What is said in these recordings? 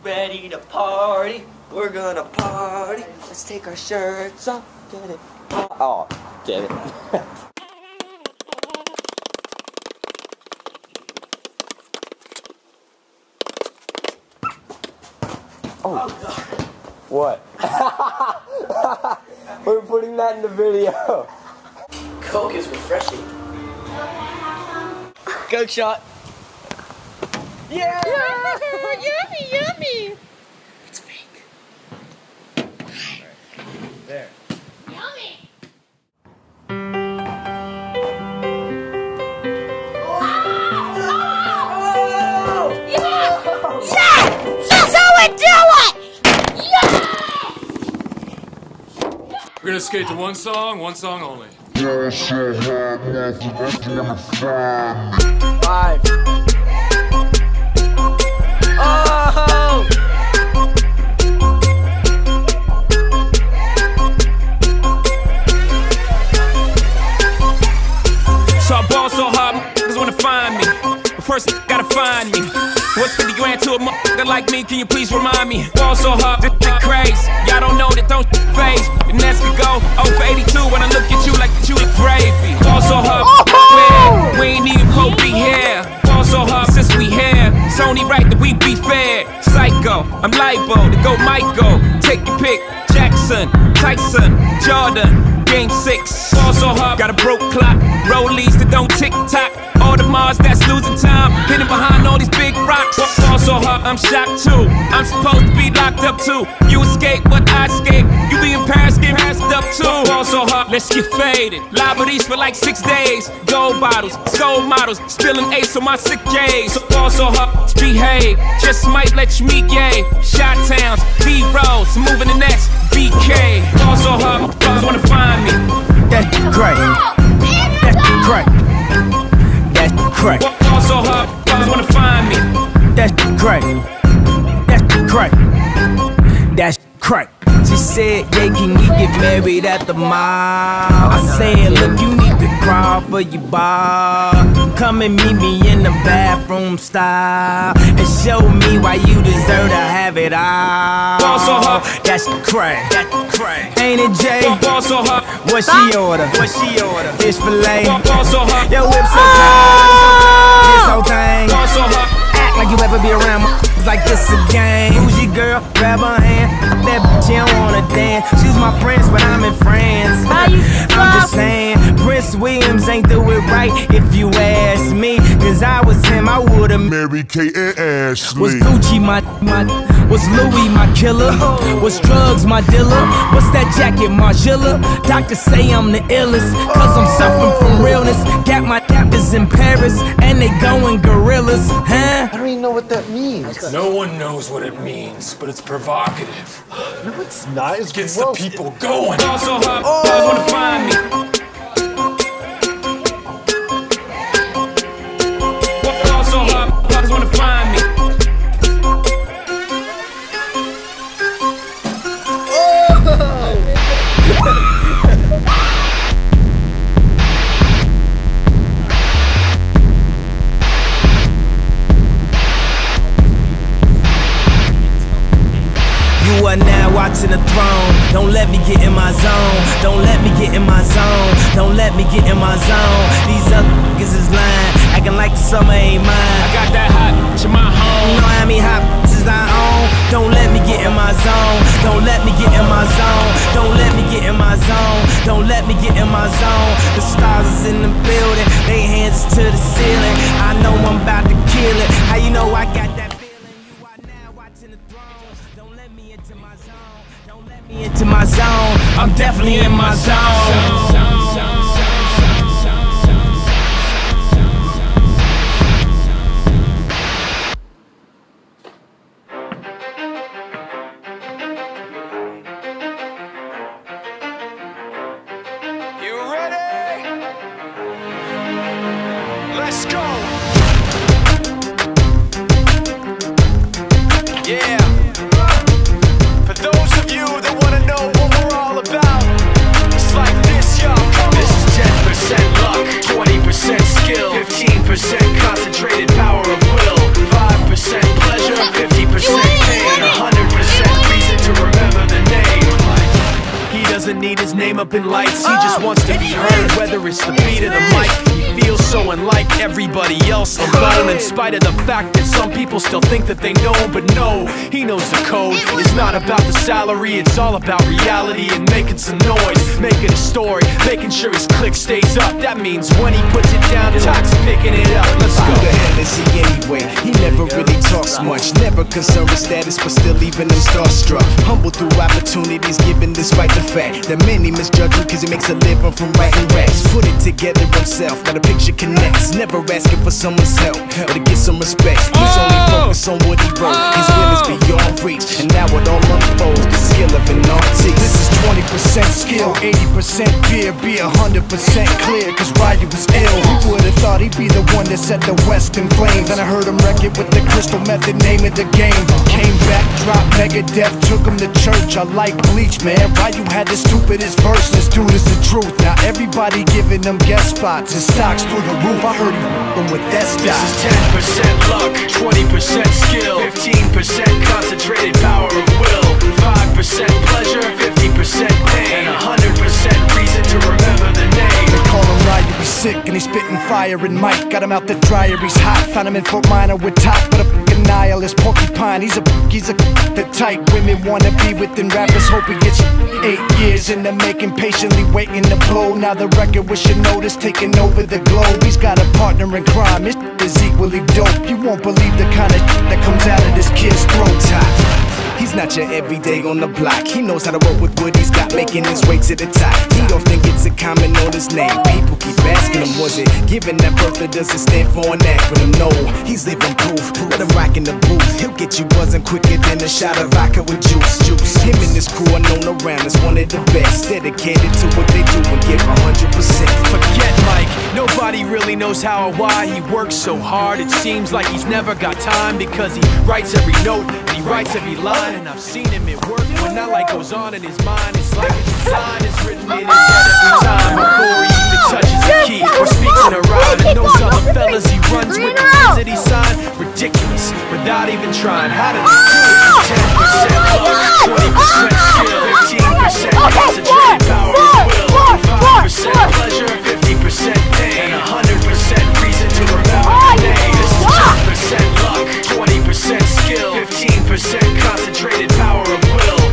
ready to party. We're gonna party. Let's take our shirts off. Get it. Oh, get it. Oh. What? We're putting that in the video. Coke is refreshing. Coke shot. Yeah! Yummy, yummy! It's fake. Right. There. Yummy! We're gonna skate to one song only. 5. Oh! So I ball so hard, niggas wanna find me. But first, gotta find me. What's 50 grand to a motherfucker like me? Can you please remind me? Ball so hard, this shit crazy. Y'all don't know that don't phase. The Nets could go 0 for 82 when I look at you like you look gravy. Ball so hard, we ain't even supposed to be here. Ball so hard since we here. It's only right that we be fair. Psycho, I'm libo to go Michael. Take your pick. Jackson, Tyson, Jordan. Game 6, ball so hard, got a broke clock. Rollies that don't tick-tock. All the Mars that's losing time, hidden behind all these big rocks. Ball so hard, I'm shocked too. I'm supposed to be locked up too. You escape, but I escape. You be in Paris, get passed up too. Ball so hard, let's get faded. Liberties for like 6 days. Gold bottles, soul models, spilling ace on my sick days. So ball so hard, behave. Just might let you meet gay. Shot towns, B-rolls, moving the next BK. Ball so hard, motherfuckers wanna find me. That's crack. That's crack. That's crack. Ball so hard, motherfuckers wanna find me. That's crack. That's crack. That's crack. She said, yeah, can we get married at the mall? I said, look, you need to crawl for your bar. Come and meet me in the bathroom style and show me why you deserve to have it all. Ball so hard, that's crack. That's crack. Ain't it, Jay? Ball so hard, what she order? What she order? Fish fillet. Ball so hard, your whip so tight. This whole thing. Ball so hard, act like you ever be around like this a game. Who's your girl? Grab her hand. That bitch, she don't wanna dance. She's my friends, but I'm in France. I'm just saying, Prince Williams ain't do it right if you ask me. Cause I was him, I would've Mary Kate and Ashley. Was Gucci my was Louis my killer? Was drugs my dealer? What's that jacket, Margilla? Doctors say I'm the illest, cause I'm suffering from realness. Got my captors in Paris, and they going gorillas, huh? I don't even know what that means. No one knows what it means, but it's provocative. No, it's not. It gets the people going. Ball so hard, motherfuckers wanna find me. Ball so hard, motherfuckers wanna find me. You are now watching the throne. Don't let me get in my zone. Don't let me get in my zone. Don't let me get in my zone. These other niggas is lying, acting like the summer ain't mine. I got that hot bitch in my home. You know how many hot bitches I own. Don't let me get in my zone. Don't let me get in my zone. Don't let me get in my zone. Don't let me get in my zone. The stars is in the building. They hands to the ceiling. I know I'm about to kill it. How you know I got that feeling? You are now watching the throne. Don't let me into my zone. Don't let me into my zone. I'm definitely in my zone. Let's go. Yeah. For those of you that want to know what we're all about, it's like this. up in lights. He just wants to be heard, whether it's the beat of the mic. He feels so unlike everybody else alone, in spite of the fact that some people still think that they know. But no, he knows the code. It's not about the salary, it's all about reality and making some noise, making a story, making sure his click stays up. That means when he puts it down, Toc's picking it up. Let's go. Who the hell is he anyway? He never really talks much, never concerned with status, but still leaving him starstruck. Humble through opportunities given despite the fact that many misjudge him cause he makes a living from writing raps. Put it together himself, now the picture connects. Never asking for someone's help or to get some respect. He's only focused on what he wrote. His will is beyond reach, and now it all unfolds. The skill of an artist. This is 20% skill, 80% fear. Be 100% clear, cause Ryu was ill. Who would've thought he'd be the one that set the West in flames? And I heard him wreck it with the crystal method, name of the game. Came back, dropped Megadeth, took him to church. I like Bleach, man. Ryu had the stupidest verse. This dude is the truth. Now everybody giving them guest spots and stocks through the roof. I heard him with that stock. This is 10% luck, 20% skill, 15% concentrated power of will, 5% pleasure, 50% pain, and 100% reason to remember the name. They call him Ryu, he's sick and he's spitting fire and Mike got him out the dryer, he's hot. Found him in Fort Minor with Top, but a fucking nihilist porcupine. He's the type women wanna be within rappers. Hope he gets 8 years in the making, patiently waiting to blow. Now the record with your notice taking over the globe. He's got a partner in crime, his is equally dope. You won't believe the kind of that comes out of this kid's throat. He's not your everyday on the block. He knows how to work with what he's got, making his way to the top. He often gets a comment on his name. People keep asking him, was it given that birth or does it stand for an acronym? No, he's living proof. Let him rock in the booth. He'll get you buzzing quicker than a shot of vodka with juice. Him and his crew are known around as one of the best, dedicated to what they do and give 100%. Forget Mike, nobody really knows how or why he works so hard. It seems like he's never got time because he writes every note and he writes every line. And I've seen him at work when that light goes on in his mind. It's like a design is written in his head every time before he even touches a key or speaks in a rhyme. And those other fellas he runs with, the kids that he signed, ridiculous without even trying. How did he do it? 10% luck, 20% skill, 15% concentrated power of will, 5% pleasure, 50% pain, and 100% reason to remember the name. This is 10% luck, 20% skill, 15% concentrated power of will,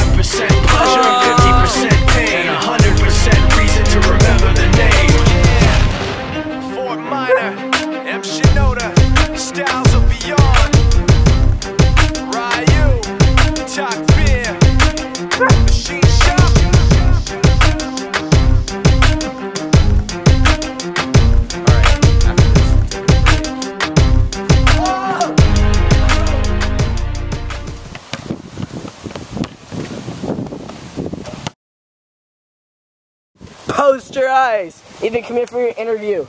5% pleasure, 50% pain, and 100% reason to remember the name. Yeah. Fort Minor, M. Shinoda, styles of beyond. Ryu, Talk Beer, Machine Shop. Poster eyes. Ethan, come here for your interview.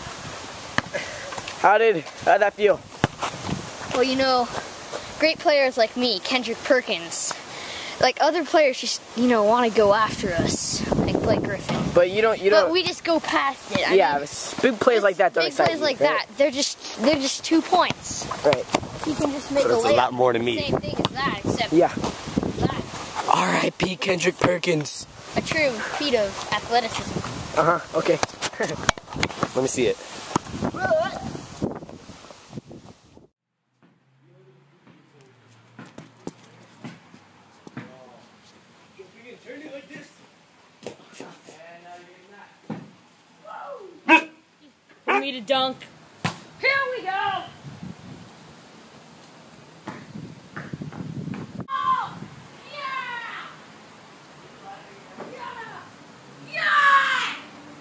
How'd that feel? Well, you know, great players like me, Kendrick Perkins, like other players just, you know, want to go after us, like Blake Griffin. But you don't. But we just go past it. I mean, big plays like that don't excite you. Big plays like that, they're just 2 points. Right. You can just make but it's a lot more to me. Same thing as that, except that. R.I.P. Kendrick Perkins. A true feat of athleticism. Okay. Let me see it. For me to dunk. Here we go! Oh! Yeah! Yeah! Yeah!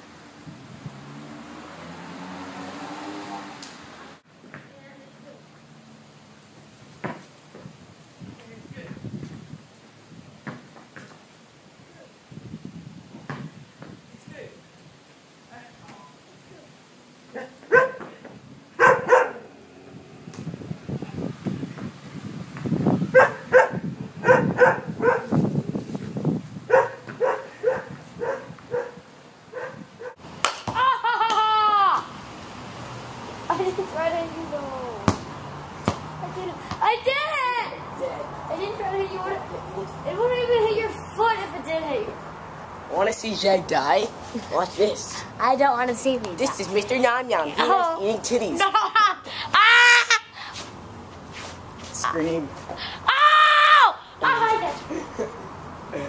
I didn't try to hit you. It wouldn't even hit your foot if it did hit you. Want to see Jag die? Watch this. I don't want to see me. This is Mr. Yam Yam. He Oh. likes eating titties. No. Ah! Scream. Ow! Oh my God.